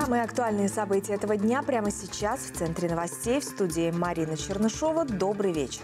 Самые актуальные события этого дня прямо сейчас в центре новостей в студии Марина Чернышова. Добрый вечер.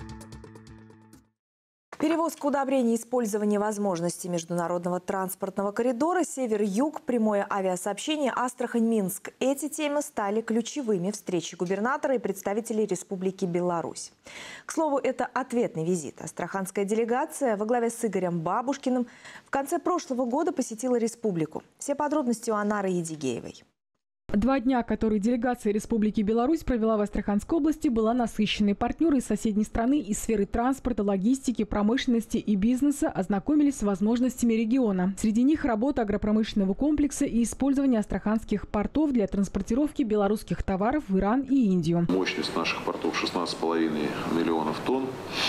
Перевозка удобрений и использование возможностей международного транспортного коридора «Север-Юг», прямое авиасообщение Астрахань-Минск. Эти темы стали ключевыми в встрече губернатора и представителей Республики Беларусь. К слову, это ответный визит. Астраханская делегация во главе с Игорем Бабушкиным в конце прошлого года посетила республику. Все подробности у Анары Едигеевой. 2 дня, которые делегация Республики Беларусь провела в Астраханской области, была насыщенной. Партнеры из соседней страны из сферы транспорта, логистики, промышленности и бизнеса ознакомились с возможностями региона. Среди них работа агропромышленного комплекса и использование астраханских портов для транспортировки белорусских товаров в Иран и Индию. Мощность наших портов 16,5 миллионов тонн.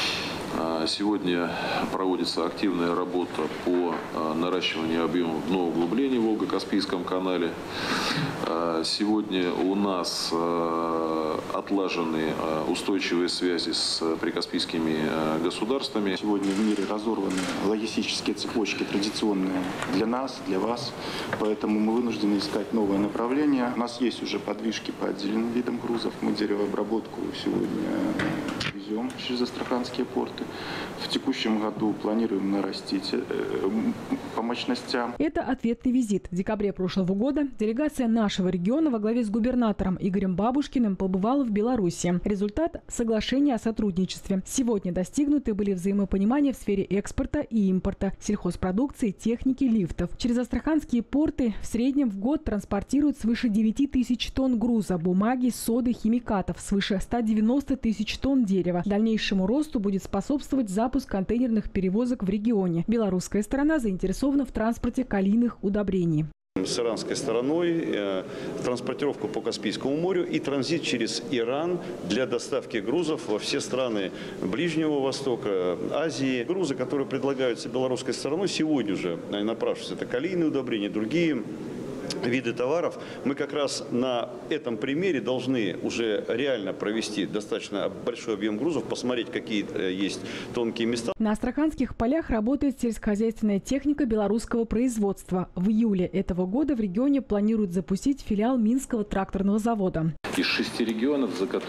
Сегодня проводится активная работа по наращиванию объемов дно углубления в Волго-Каспийском канале. Сегодня у нас отлажены устойчивые связи с прикаспийскими государствами. Сегодня в мире разорваны логистические цепочки, традиционные для нас, для вас. Поэтому мы вынуждены искать новое направление. У нас есть уже подвижки по отдельным видам грузов. Мы деревообработку сегодня везем через астраханские порты. В текущем году планируем нарастить по мощностям. Это ответный визит. В декабре прошлого года делегация нашего региона во главе с губернатором Игорем Бабушкиным побывала в Беларуси. Результат – соглашения о сотрудничестве. Сегодня достигнуты были взаимопонимания в сфере экспорта и импорта, сельхозпродукции, техники, лифтов. Через астраханские порты в среднем в год транспортируют свыше 9 тысяч тонн груза, бумаги, соды, химикатов, свыше 190 тысяч тонн дерева. Дальнейшему росту будет способствовать запуск контейнерных перевозок в регионе. Белорусская сторона заинтересована в транспорте калийных удобрений. С иранской стороной транспортировку по Каспийскому морю и транзит через Иран для доставки грузов во все страны Ближнего Востока, Азии. Грузы, которые предлагаются белорусской стороной, сегодня уже напрашиваются. Это калийные удобрения, другие виды товаров. Мы как раз на этом примере должны уже реально провести достаточно большой объем грузов, посмотреть, какие есть тонкие места. На астраханских полях работает сельскохозяйственная техника белорусского производства. В июле этого года в регионе планируют запустить филиал Минского тракторного завода. Из 6 регионов,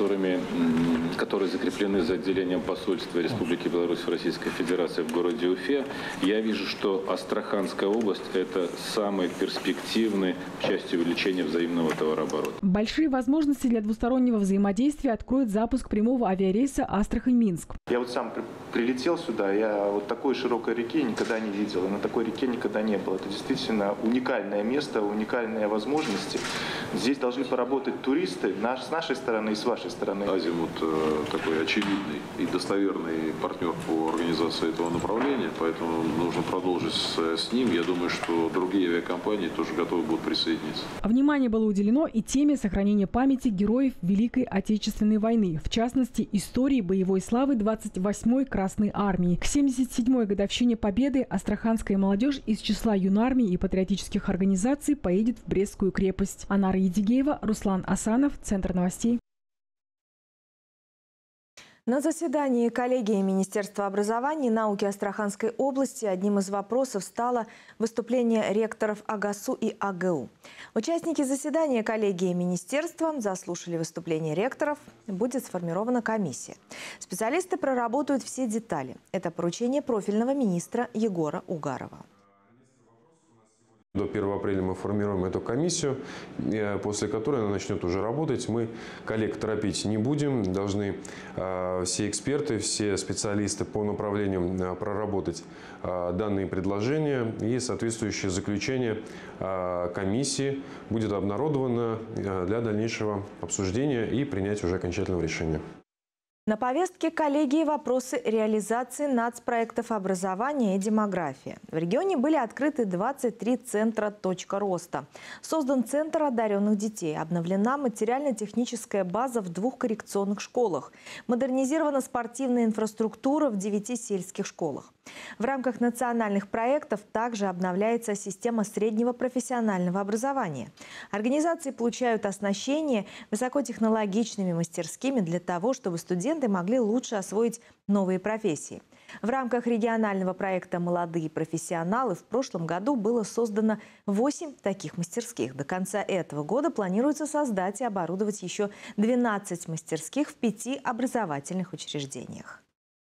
которые закреплены за отделением посольства Республики Беларусь в Российской Федерации в городе Уфе, я вижу, что Астраханская область – это самый перспективный в части увеличения взаимного товарооборота. Большие возможности для двустороннего взаимодействия откроет запуск прямого авиарейса Астрахань-Минск. Я вот сам прилетел сюда, я вот такой широкой реки никогда не видел, и на такой реке никогда не было. Это действительно уникальное место, уникальные возможности. Здесь должны поработать туристы с нашей стороны и с вашей стороны. Азимут такой очевидный и достоверный партнер по организации этого направления, поэтому нужно продолжить с ним. Я думаю, что другие авиакомпании тоже готовы будут присоединиться. Внимание было уделено и теме сохранения памяти героев Великой Отечественной войны, в частности, истории боевой славы 28-й Красной армии. К 77-й годовщине Победы астраханская молодежь из числа юнармий и патриотических организаций поедет в Брестскую крепость. Анара Едигеева, Руслан Асанов, Центр новостей. На заседании коллегии Министерства образования и науки Астраханской области одним из вопросов стало выступление ректоров АГАСУ и АГУ. Участники заседания коллегии Министерства заслушали выступление ректоров. Будет сформирована комиссия. Специалисты проработают все детали. Это поручение профильного министра Егора Угарова. До 1 апреля мы формируем эту комиссию, после которой она начнет уже работать. Мы коллег торопить не будем. Должны все эксперты, все специалисты по направлениям проработать данные предложения. И соответствующее заключение комиссии будет обнародовано для дальнейшего обсуждения и принятия уже окончательного решения. На повестке коллегии вопросы реализации нацпроектов образования и демографии. В регионе были открыты 23 центра «Точка роста». Создан центр одаренных детей. Обновлена материально-техническая база в 2 коррекционных школах. Модернизирована спортивная инфраструктура в 9 сельских школах. В рамках национальных проектов также обновляется система среднего профессионального образования. Организации получают оснащение высокотехнологичными мастерскими для того, чтобы студенты могли лучше освоить новые профессии. В рамках регионального проекта «Молодые профессионалы» в прошлом году было создано 8 таких мастерских. До конца этого года планируется создать и оборудовать еще 12 мастерских в 5 образовательных учреждениях.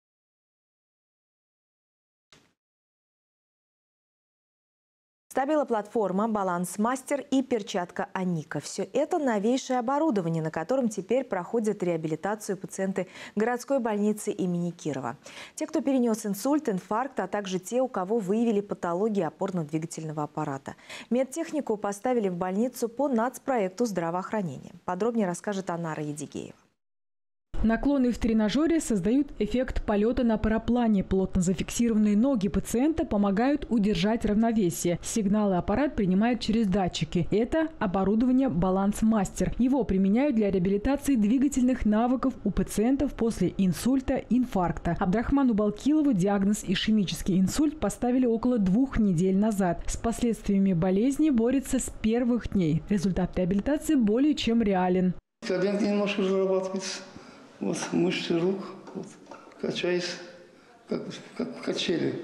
Стабилоплатформа, балансмастер и перчатка Аника – все это новейшее оборудование, на котором теперь проходят реабилитацию пациенты городской больницы имени Кирова. Те, кто перенес инсульт, инфаркт, а также те, у кого выявили патологии опорно-двигательного аппарата. Медтехнику поставили в больницу по нацпроекту здравоохранения. Подробнее расскажет Анара Едигеева. Наклоны в тренажере создают эффект полета на параплане. Плотно зафиксированные ноги пациента помогают удержать равновесие. Сигналы аппарат принимает через датчики. Это оборудование «Балансмастер». Его применяют для реабилитации двигательных навыков у пациентов после инсульта, инфаркта. Абдрахману Балкилову диагноз ишемический инсульт поставили около 2 недель назад. С последствиями болезни борется с первых дней. Результат реабилитации более чем реален. Коленки немножко зарабатывается. Вот мышцы рук, вот, качаясь, как качели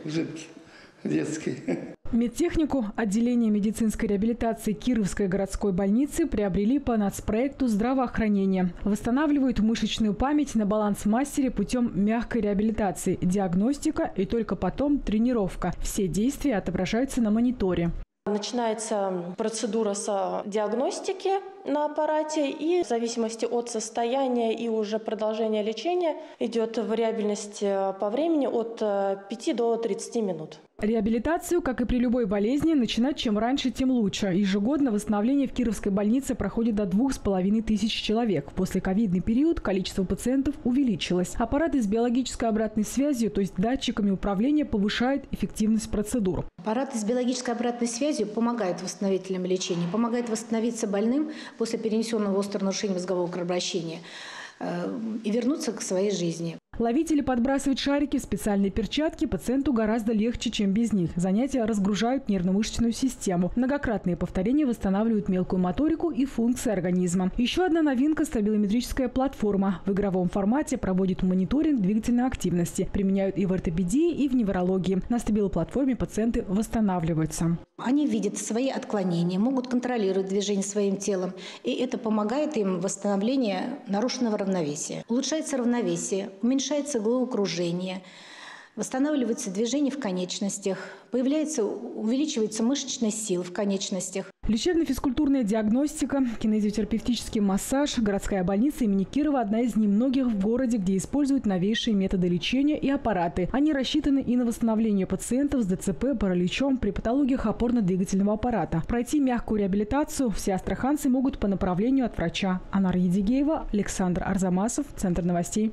детские. Медтехнику отделения медицинской реабилитации Кировской городской больницы приобрели по нацпроекту здравоохранения. Восстанавливают мышечную память на балансмастере путем мягкой реабилитации, диагностика и только потом тренировка. Все действия отображаются на мониторе. Начинается процедура с диагностики на аппарате, и в зависимости от состояния и уже продолжения лечения идет вариабельность по времени от 5 до 30 минут. Реабилитацию, как и при любой болезни, начинать чем раньше, тем лучше. Ежегодно восстановление в Кировской больнице проходит до 2500 человек. В послековидный период количество пациентов увеличилось. Аппараты с биологической обратной связью, то есть датчиками управления, повышают эффективность процедур. Аппараты с биологической обратной связью помогают восстановительному лечению, помогают восстановиться больным после перенесенного острого нарушения мозгового кровообращения и вернуться к своей жизни. Ловить или подбрасывать шарики в специальные перчатки пациенту гораздо легче, чем без них. Занятия разгружают нервно-мышечную систему. Многократные повторения восстанавливают мелкую моторику и функции организма. Еще одна новинка – стабилометрическая платформа. В игровом формате проводит мониторинг двигательной активности. Применяют и в ортопедии, и в неврологии. На стабилоплатформе пациенты восстанавливаются. Они видят свои отклонения, могут контролировать движение своим телом. И это помогает им в восстановлении нарушенного равновесия. Улучшается равновесие, уменьшается головокружение, восстанавливается движение в конечностях, увеличивается мышечная сила в конечностях. Лечебно-физкультурная диагностика, кинезиотерапевтический массаж. Городская больница имени Кирова – одна из немногих в городе, где используют новейшие методы лечения и аппараты. Они рассчитаны и на восстановление пациентов с ДЦП, параличом при патологиях опорно-двигательного аппарата. Пройти мягкую реабилитацию все астраханцы могут по направлению от врача. Анара Едигеева, Александр Арзамасов, Центр новостей.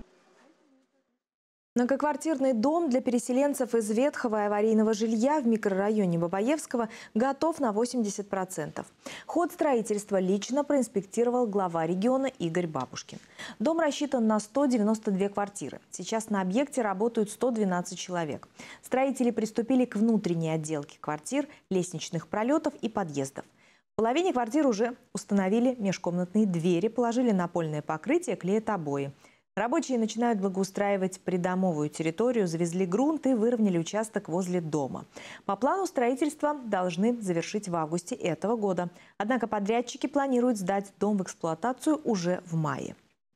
Многоквартирный дом для переселенцев из ветхого и аварийного жилья в микрорайоне Бабаевского готов на 80%. Ход строительства лично проинспектировал глава региона Игорь Бабушкин. Дом рассчитан на 192 квартиры. Сейчас на объекте работают 112 человек. Строители приступили к внутренней отделке квартир, лестничных пролетов и подъездов. В половине квартир уже установили межкомнатные двери, положили напольное покрытие, клеят обои. Рабочие начинают благоустраивать придомовую территорию, завезли грунт и выровняли участок возле дома. По плану строительства должны завершить в августе этого года. Однако подрядчики планируют сдать дом в эксплуатацию уже в мае.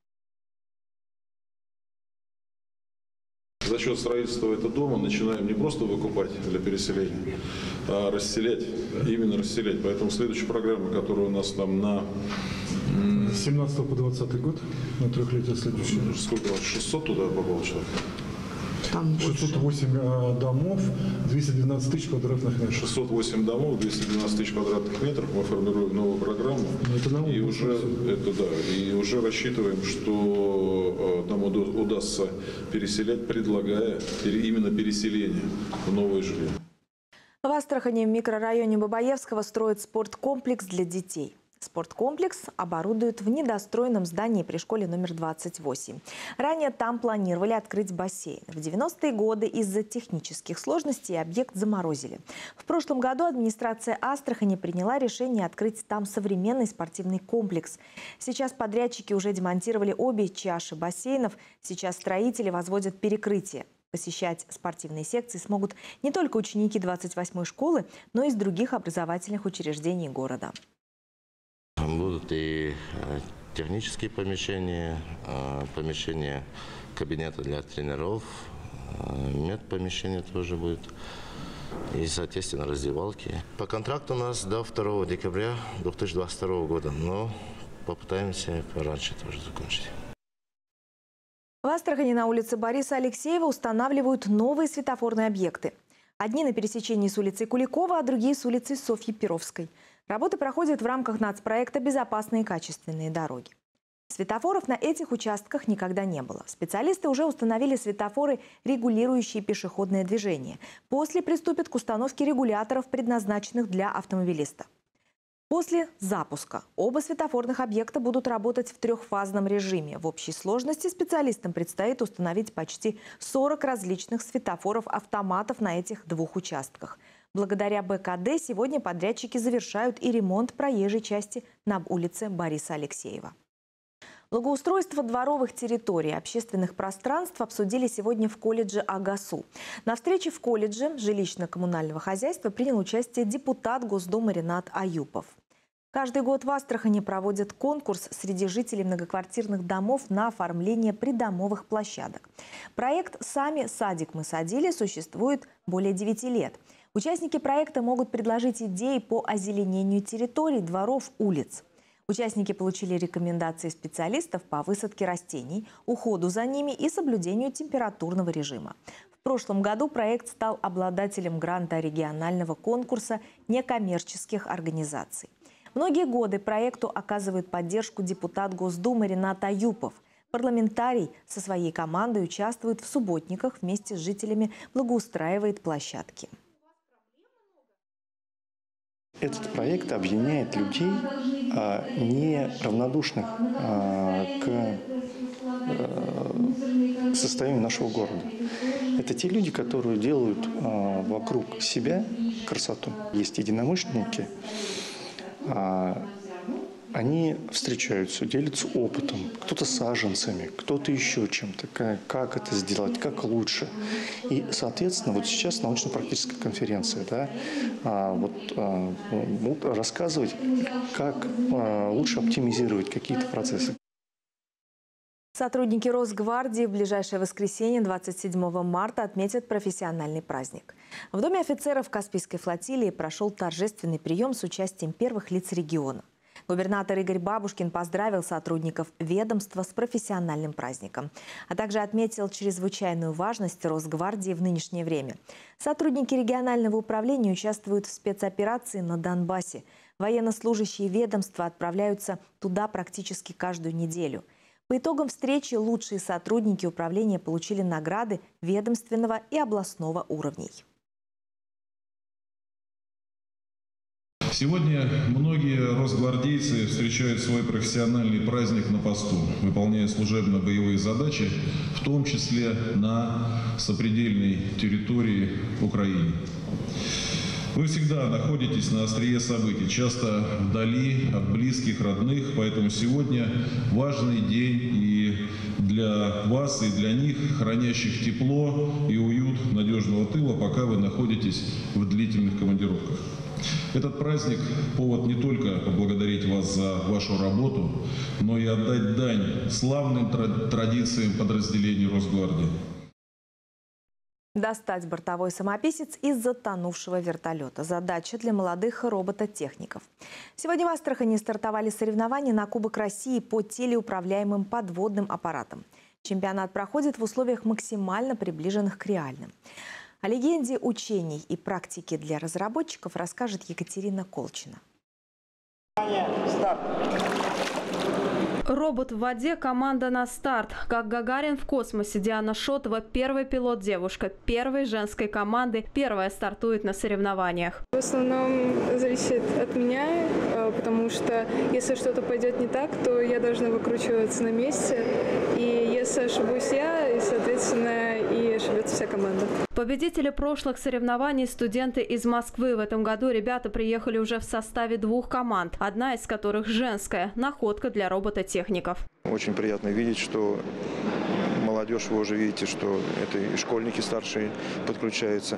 За счет строительства этого дома начинаем не просто выкупать для переселения, а расселять, именно расселять. Поэтому следующая программа, которая у нас там на 17 по 20 год, на трехлетие следующее. Сколько у вас? 600 туда попало человек? Там 608 домов, 212 тысяч квадратных метров. 608 домов, 212 тысяч квадратных метров. Мы формируем новую программу. И уже рассчитываем, что нам удастся переселять, предлагая именно переселение в новое жилье. В Астрахани в микрорайоне Бабаевского строят спорткомплекс для детей. Спорткомплекс оборудуют в недостроенном здании при школе номер 28. Ранее там планировали открыть бассейн. В 90-е годы из-за технических сложностей объект заморозили. В прошлом году администрация Астрахани приняла решение открыть там современный спортивный комплекс. Сейчас подрядчики уже демонтировали обе чаши бассейнов. Сейчас строители возводят перекрытие. Посещать спортивные секции смогут не только ученики 28-й школы, но и из других образовательных учреждений города. Будут и технические помещения, помещения кабинета для тренеров, медпомещение тоже будет. И, соответственно, раздевалки. По контракту у нас до 2 декабря 2022 года, но попытаемся пораньше тоже закончить. В Астрахани на улице Бориса Алексеева устанавливают новые светофорные объекты. Одни на пересечении с улицей Куликова, а другие с улицей Софьи Перовской. Работы проходят в рамках нацпроекта «Безопасные и качественные дороги». Светофоров на этих участках никогда не было. Специалисты уже установили светофоры, регулирующие пешеходное движение. После приступят к установке регуляторов, предназначенных для автомобилистов. После запуска оба светофорных объекта будут работать в трехфазном режиме. В общей сложности специалистам предстоит установить почти 40 различных светофоров-автоматов на этих двух участках. Благодаря БКД сегодня подрядчики завершают и ремонт проезжей части на улице Бориса Алексеева. Благоустройство дворовых территорий, общественных пространств обсудили сегодня в колледже АГАСУ. На встрече в колледже жилищно-коммунального хозяйства принял участие депутат Госдумы Ринат Аюпов. Каждый год в Астрахани проводят конкурс среди жителей многоквартирных домов на оформление придомовых площадок. Проект «Сами садик мы садили» существует более 9 лет. Участники проекта могут предложить идеи по озеленению территорий, дворов, улиц. Участники получили рекомендации специалистов по высадке растений, уходу за ними и соблюдению температурного режима. В прошлом году проект стал обладателем гранта регионального конкурса некоммерческих организаций. Многие годы проекту оказывает поддержку депутат Госдумы Ринат Аюпов. Парламентарий со своей командой участвует в субботниках, вместе с жителями благоустраивает площадки. Этот проект объединяет людей, не равнодушных к состоянию нашего города. Это те люди, которые делают вокруг себя красоту. Есть единомышленники, они встречаются, делятся опытом, кто-то саженцами, кто-то еще чем-то, как это сделать, как лучше. И, соответственно, вот сейчас научно-практическая конференция, да, будут рассказывать, как лучше оптимизировать какие-то процессы. Сотрудники Росгвардии в ближайшее воскресенье, 27 марта, отметят профессиональный праздник. В Доме офицеров Каспийской флотилии прошел торжественный прием с участием первых лиц региона. Губернатор Игорь Бабушкин поздравил сотрудников ведомства с профессиональным праздником, а также отметил чрезвычайную важность Росгвардии в нынешнее время. Сотрудники регионального управления участвуют в спецоперации на Донбассе. Военнослужащие ведомства отправляются туда практически каждую неделю. По итогам встречи лучшие сотрудники управления получили награды ведомственного и областного уровней. Сегодня многие росгвардейцы встречают свой профессиональный праздник на посту, выполняя служебно-боевые задачи, в том числе на сопредельной территории Украины. Вы всегда находитесь на острие событий, часто вдали от близких, родных, поэтому сегодня важный день и для вас, и для них, хранящих тепло и уют надежного тыла, пока вы находитесь в длительных командировках. Этот праздник – повод не только поблагодарить вас за вашу работу, но и отдать дань славным традициям подразделений Росгвардии. Достать бортовой самописец из затонувшего вертолета. Задача для молодых робототехников. Сегодня в Астрахани стартовали соревнования на Кубок России по телеуправляемым подводным аппаратам. Чемпионат проходит в условиях максимально приближенных к реальным. О легенде учений и практике для разработчиков расскажет Екатерина Колчина. Старт. Робот в воде, команда на старт. Как Гагарин в космосе, Диана Шотова – первый пилот-девушка первой женской команды, первая стартует на соревнованиях. В основном зависит от меня, потому что если что-то пойдет не так, то я должна выкручиваться на месте. И если ошибусь я, и, соответственно, и ошибется вся команда. Победители прошлых соревнований – студенты из Москвы. В этом году ребята приехали уже в составе 2 команд, одна из которых женская – находка для робототехников. Очень приятно видеть, что молодежь, вы уже видите, что это и школьники старшие подключаются.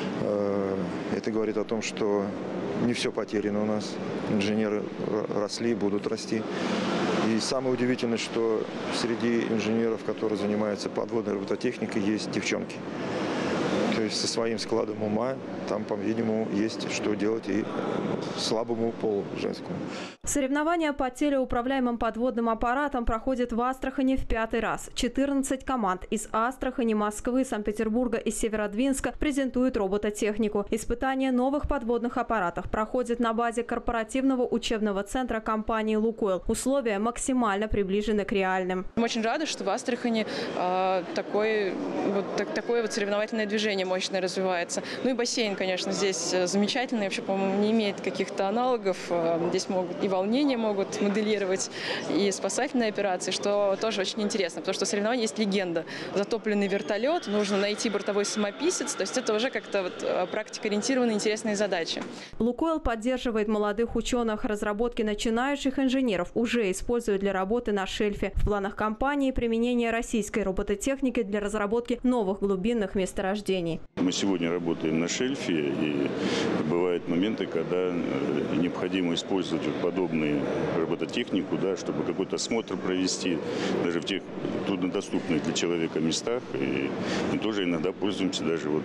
Это говорит о том, что не все потеряно у нас. Инженеры росли, будут расти. И самое удивительное, что среди инженеров, которые занимаются подводной робототехникой, есть девчонки. То есть со своим складом ума там, по-видимому, есть что делать и слабому полу женскому. Соревнования по телеуправляемым подводным аппаратам проходят в Астрахани в 5-й раз. 14 команд из Астрахани, Москвы, Санкт-Петербурга и Северодвинска презентуют робототехнику. Испытания новых подводных аппаратов проходят на базе корпоративного учебного центра компании «Лукойл». Условия максимально приближены к реальным. Мы очень рады, что в Астрахани такое соревновательное движение мощное развивается. Ну и бассейн, конечно, здесь замечательный. Вообще, по-моему, не имеет каких-то аналогов. Здесь могут и волнения могут моделировать, и спасательные операции, что тоже очень интересно, потому что в соревновании есть легенда. Затопленный вертолет, нужно найти бортовой самописец. То есть это уже как-то практикоориентированные интересные задачи. «Лукойл» поддерживает молодых ученых. Разработки начинающих инженеров уже используют для работы на шельфе. В планах компании применение российской робототехники для разработки новых глубинных месторождений. Мы сегодня работаем на шельфе, и бывают моменты, когда необходимо использовать подобную робототехнику, да, чтобы какой-то осмотр провести, даже в тех труднодоступных для человека местах. И мы тоже иногда пользуемся даже вот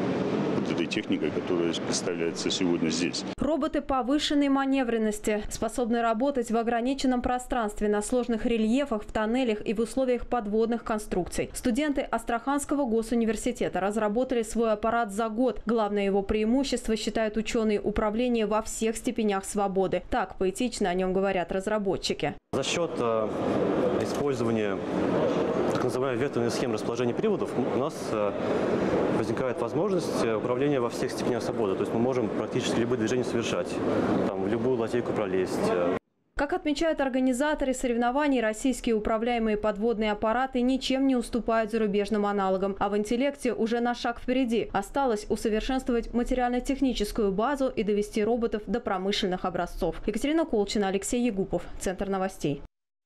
этой техникой, которая представляется сегодня здесь. Роботы повышенной маневренности способны работать в ограниченном пространстве, на сложных рельефах, в тоннелях и в условиях подводных конструкций. Студенты Астраханского госуниверситета разработали свой аппарат за год. Главное его преимущество, считают ученые, управление во всех степенях свободы. Так поэтично о нем говорят разработчики. За счет использования так называемой векторной схемы расположения приводов у нас возникает возможность управления во всех степенях свободы. То есть мы можем практически любые движения совершать, там, в любую лазейку пролезть. Как отмечают организаторы соревнований, российские управляемые подводные аппараты ничем не уступают зарубежным аналогам, а в интеллекте уже на шаг впереди. Осталось усовершенствовать материально-техническую базу и довести роботов до промышленных образцов. Екатерина Колчина, Алексей Егупов, Центр новостей.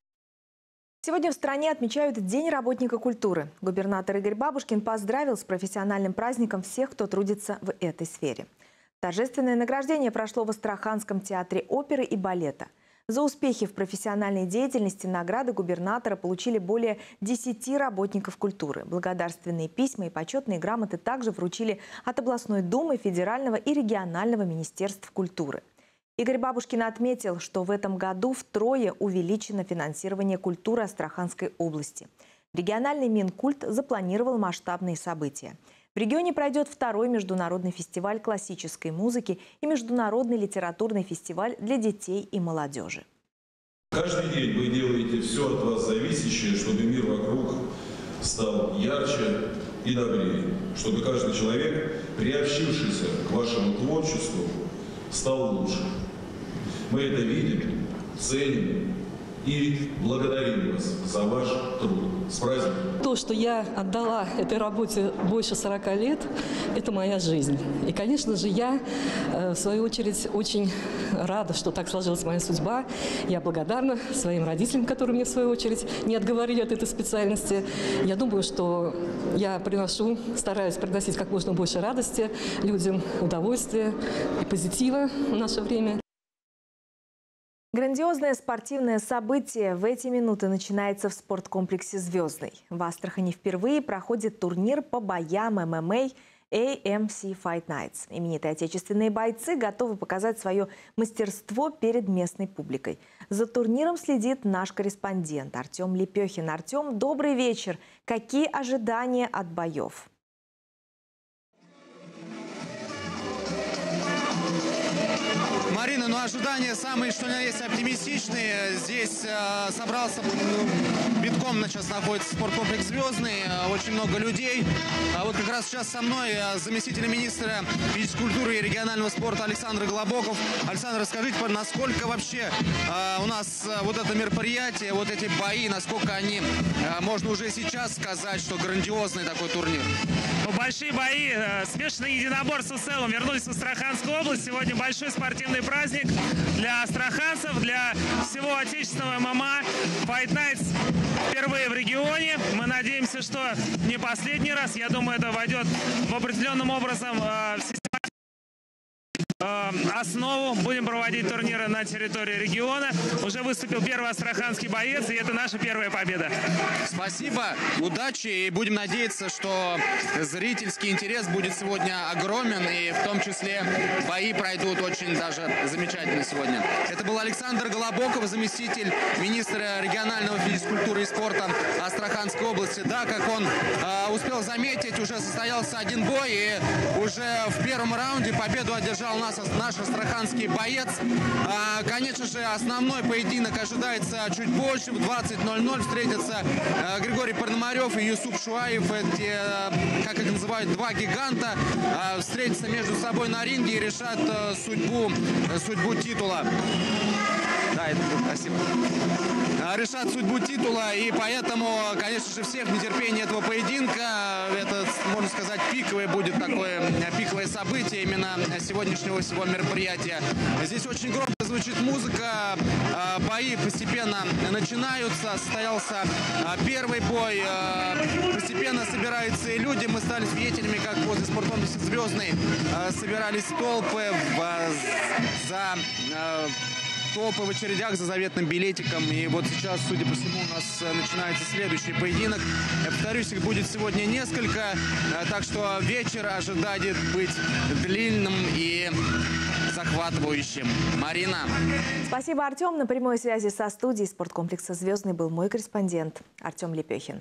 Сегодня в стране отмечают День работника культуры. Губернатор Игорь Бабушкин поздравил с профессиональным праздником всех, кто трудится в этой сфере. Торжественное награждение прошло в Астраханском театре оперы и балета. За успехи в профессиональной деятельности награды губернатора получили более 10 работников культуры. Благодарственные письма и почетные грамоты также вручили от областной думы, федерального и регионального министерств культуры. Игорь Бабушкин отметил, что в этом году втрое увеличено финансирование культуры Астраханской области. Региональный Минкульт запланировал масштабные события. В регионе пройдет второй международный фестиваль классической музыки и международный литературный фестиваль для детей и молодежи. Каждый день вы делаете все от вас зависящее, чтобы мир вокруг стал ярче и добрее, чтобы каждый человек, приобщившийся к вашему творчеству, стал лучше. Мы это видим, ценим и благодарим вас за ваш труд. С праздником! То, что я отдала этой работе больше 40 лет, это моя жизнь. И, конечно же, я, в свою очередь, очень рада, что так сложилась моя судьба. Я благодарна своим родителям, которые мне, в свою очередь, не отговорили от этой специальности. Я думаю, что я стараюсь приносить как можно больше радости людям, удовольствия и позитива в наше время. Грандиозное спортивное событие в эти минуты начинается в спорткомплексе «Звездный». В Астрахани впервые проходит турнир по боям ММА AMC Fight Nights. Именитые отечественные бойцы готовы показать свое мастерство перед местной публикой. За турниром следит наш корреспондент Артем Лепехин. Артем, добрый вечер. Какие ожидания от боев? Марина, ожидания самые, что ни на есть, оптимистичные. Здесь собрался, битком сейчас находится спорткомплекс «Звездный», очень много людей. А вот как раз сейчас со мной заместитель министра физической культуры и регионального спорта Александр Глобоков. Александр, расскажите, насколько вообще у нас вот это мероприятие, вот эти бои, насколько они, можно уже сейчас сказать, что грандиозный такой турнир? Большие бои, смешанные единоборства в целом вернулись в Астраханскую область. Сегодня большой спортивный праздник для астраханцев, для всего отечественного ММА. Fight Nights впервые в регионе. Мы надеемся, надеемся, что не последний раз. Я думаю, это войдет в определенным образом в основу. Будем проводить турниры на территории региона. Уже выступил первый астраханский боец, и это наша первая победа. Спасибо, удачи, и будем надеяться, что зрительский интерес будет сегодня огромен, и в том числе бои пройдут очень даже замечательно сегодня. Это был Александр Голобоков, заместитель министра регионального физкультуры и спорта Астраханской области. Да, как он успел заметить, уже состоялся один бой, и уже в первом раунде победу одержал наш астраханский боец. Конечно же, основной поединок ожидается чуть позже. В 20:00 встретятся Григорий Пономарев и Юсуп Шуаев. Эти, как их называют, два гиганта, встретятся между собой на ринге и решат судьбу титула. Да, это спасибо. Решат судьбу титула, и поэтому, конечно же, всех нетерпение этого поединка. Это, можно сказать, пиковое будет такое, пиковое событие именно сегодняшнего всего мероприятия. Здесь очень громко звучит музыка, бои постепенно начинаются. Состоялся первый бой, постепенно собираются и люди. Мы стали свидетелями, как возле спорткомплекса «Звездный» собирались толпы толпы в очередях за заветным билетиком. И вот сейчас, судя по всему, у нас начинается следующий поединок. Я повторюсь, их будет сегодня несколько, так что вечер ожидает быть длинным и захватывающим. Марина. Спасибо, Артем. На прямой связи со студией спорткомплекса «Звездный» был мой корреспондент Артем Лепехин.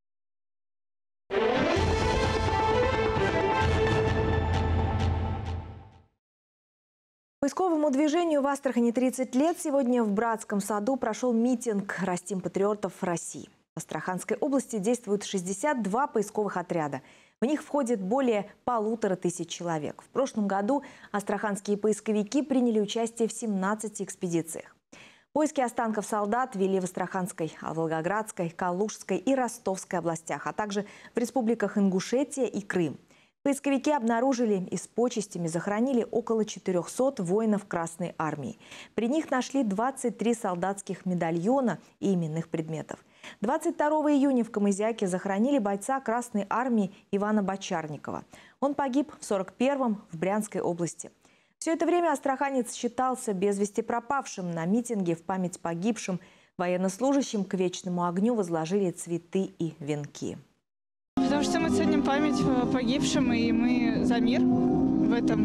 Поисковому движению в Астрахани 30 лет. Сегодня в Братском саду прошел митинг «Растим патриотов России». В Астраханской области действуют 62 поисковых отряда. В них входит более 1500 человек. В прошлом году астраханские поисковики приняли участие в 17 экспедициях. Поиски останков солдат вели в Астраханской, Волгоградской, Калужской и Ростовской областях, а также в республиках Ингушетия и Крым. Поисковики обнаружили и с почестями захоронили около 400 воинов Красной армии. При них нашли 23 солдатских медальона и именных предметов. 22 июня в Камызяке захоронили бойца Красной армии Ивана Бочарникова. Он погиб в 41-м в Брянской области. Все это время астраханец считался без вести пропавшим. На митинге в память погибшим военнослужащим к вечному огню возложили цветы и венки. Потому что мы ценим память погибшим, и мы за мир в этом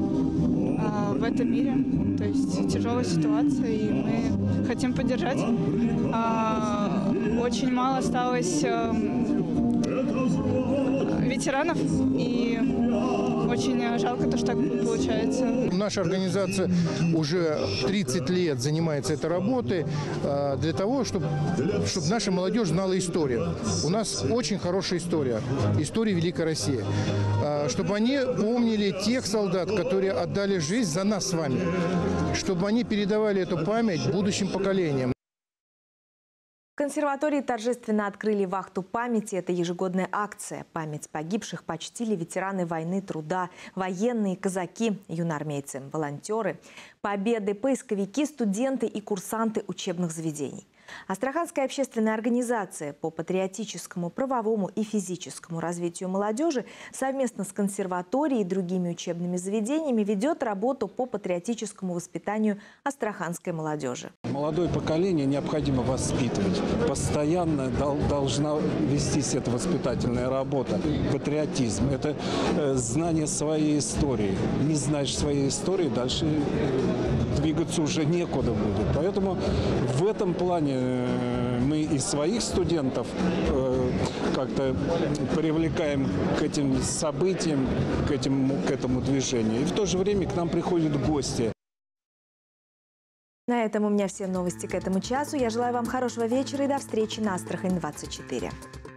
мире. То есть тяжелая ситуация, и мы хотим поддержать. Очень мало осталось ветеранов, и очень жалко то, что так получается. Наша организация уже 30 лет занимается этой работой для того, чтобы наша молодежь знала историю. У нас очень хорошая история Великой России. Чтобы они помнили тех солдат, которые отдали жизнь за нас с вами. Чтобы они передавали эту память будущим поколениям. В консерватории торжественно открыли вахту памяти. Это ежегодная акция. Память погибших почтили ветераны войны, труда, военные, казаки, юноармейцы, волонтеры, победы, поисковики, студенты и курсанты учебных заведений. Астраханская общественная организация по патриотическому, правовому и физическому развитию молодежи совместно с консерваторией и другими учебными заведениями ведет работу по патриотическому воспитанию астраханской молодежи. Молодое поколение необходимо воспитывать. Постоянно должна вестись эта воспитательная работа. Патриотизм – это знание своей истории. Не знаешь своей истории, дальше двигаться уже некуда будет. Поэтому в этом плане мы и своих студентов как-то привлекаем к этим событиям, к этому движению. И в то же время к нам приходят гости. На этом у меня все новости к этому часу. Я желаю вам хорошего вечера и до встречи на Астрахань 24.